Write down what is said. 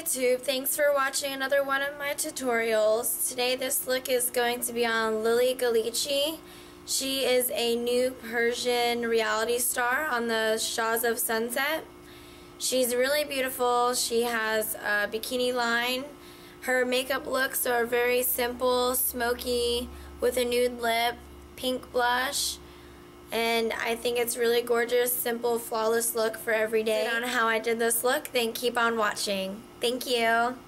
YouTube, thanks for watching another one of my tutorials. Today this look is going to be on Lilly Ghalichi. She is a new Persian reality star on the Shahs of Sunset. She's really beautiful. She has a bikini line. Her makeup looks are very simple, smoky, with a nude lip, pink blush. And I think it's really gorgeous, simple, flawless look for every day. On how I did this look, then keep on watching. Thank you.